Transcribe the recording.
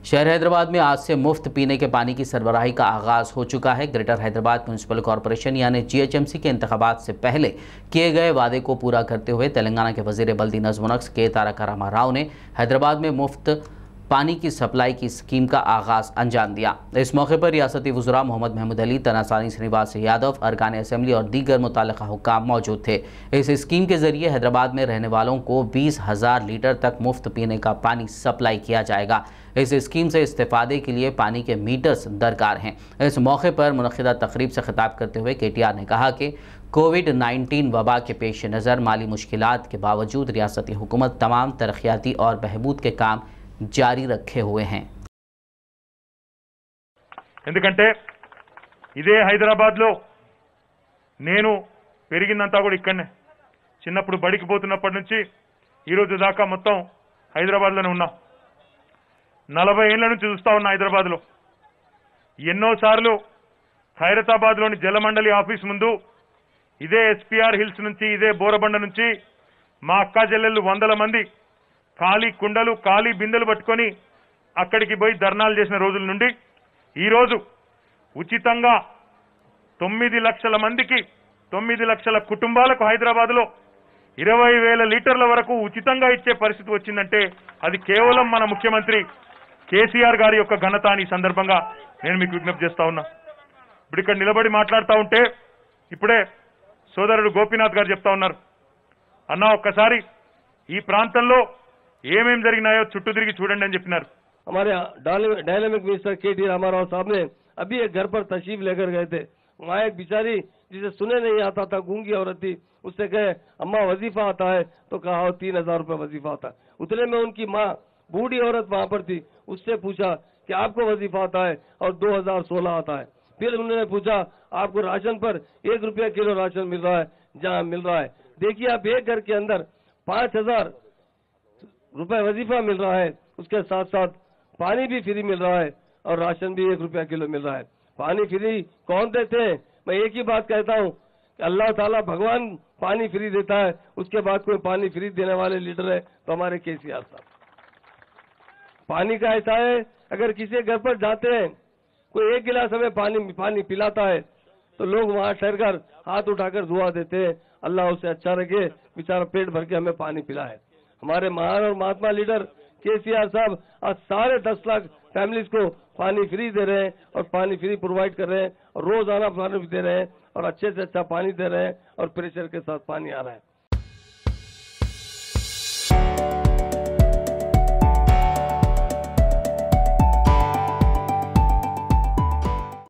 शहर हैदराबाद में आज से मुफ्त पीने के पानी की सरबराही का आगाज हो चुका है। ग्रेटर हैदराबाद म्यूनिसिपल कॉरपोरेशन यानी GHMC के इंतखाबात से पहले किए गए वादे को पूरा करते हुए तेलंगाना के वजीर बल्दी नज़्म KTR राव ने हैदराबाद में मुफ्त पानी की सप्लाई की स्कीम का आगाज अंजाम दिया। इस मौके पर रियासती वज़रा मोहम्मद महमूद अली, तनासानी श्रीनिवास यादव, अरकान असेंबली और दीगर मुताल्लिक़ा हुक्काम मौजूद थे। इस स्कीम के जरिए हैदराबाद में रहने वालों को 20,000 लीटर तक मुफ्त पीने का पानी सप्लाई किया जाएगा। इस स्कीम से इस्तेफादे के लिए पानी के मीटर्स दरकार हैं। इस मौके पर मुनक़िदा तकरीब से खिताब करते हुए KTR ने कहा कि कोविड-19 वबा के पेश नज़र माली मुश्किलात के बावजूद रियासती हुकूमत तमाम तरक्याती और बहबूद के काम जारी रखे हुए हैं। ఎందుకంటే ఇదే హైదరాబాద్ లో నేను పెరిగిందంతా కూడా ఇక్కడనే. చిన్నప్పుడు బడికి పోతున్నప్పటి నుంచి ఈ రోజు దాకా మొత్తం హైదరాబాద్ లోనే ఉన్నా. 40 ఏళ్ల నుంచి చూస్తా ఉన్నా హైదరాబాద్ లో. ఎన్నో సార్లు ఖైరతాబాద్ లోని జలమండలి ఆఫీస్ ముందు ఇదే SPR హిల్స్ నుంచి ఇదే బోరబండ నుంచి మా అక్కా చెల్లెళ్ళు 100 మంది ఖాళీ కుండలు ఖాళీ బిందెలు పట్టుకొని అక్కడికి పోయి ధర్నాలు చేసిన రోజుల నుండి ఈ రోజు ఉచితంగా 9 లక్షల మందికి 9 లక్షల కుటుంబాలకు హైదరాబాద్ లో 20,000 లీటర్ల వరకు ఉచితంగా ఇచ్చే పరిస్థితి వచ్చిందంటే అది కేవలం మన ముఖ్యమంత్రి కేసీఆర్ గారి యొక్క ఘనత అని సందర్భంగా నేను మీకు విజ్ఞప్తి చేస్తా ఉన్నా. ఇప్పుడు ఇక్కడ నిలబడి మాట్లాడుతూ ఉంటే ఇప్పుడే సోదరుడు గోపీనాథ్ గారు చెప్తా ఉన్నారు, అన్న ఒక్కసారి ఈ ప్రాంతంలో ఏమేం జరిగినాయో చుట్టూ తిరిగి చూడండి అని చెప్పినారు. हमारे डायनामिक मिनिस्टर KTR रामाराव साहब ने अभी एक घर पर तशरीफ लेकर गए थे. वहाँ एक बिचारी जिसे सुने नहीं आता था, गूंगी औरत थी, उससे कहे अम्मा वजीफा आता है? तो कहा 3,000 रुपये वजीफा आता है. उतने में उनकी माँ बूढ़ी औरत वहाँ पर थी, उससे पूछा कि आपको वजीफा आता है? और 2016 आता है. फिर उन्होंने पूछा आपको राशन पर 1 रुपया किलो राशन मिल रहा है? जहाँ मिल रहा है. देखिए आप एक घर के अंदर 5,000 रुपए वजीफा मिल रहा है, उसके साथ साथ पानी भी फ्री मिल रहा है और राशन भी 1 रुपया किलो मिल रहा है. पानी फ्री कौन देते हैं? मैं एक ही बात कहता हूँ कि अल्लाह ताला भगवान पानी फ्री देता है, उसके बाद कोई पानी फ्री देने वाले लीडर है तो हमारे KCR साहब. पानी का ऐसा है, अगर किसी घर पर जाते हैं, कोई एक गिलास हमें पानी पिलाता है तो लोग वहाँ ठहरकर हाथ उठाकर दुआ देते हैं, अल्लाह उसे अच्छा रखे, बेचारा पेट भर के हमें पानी पिलाए. हमारे महान और महात्मा लीडर KCR साहब आज सारे 10 लाख फैमिलीज को पानी फ्री दे रहे हैं और पानी फ्री प्रोवाइड कर रहे हैं और रोजाना पानी दे रहे हैं और अच्छे से अच्छा पानी दे रहे हैं और प्रेशर के साथ पानी आ रहा है.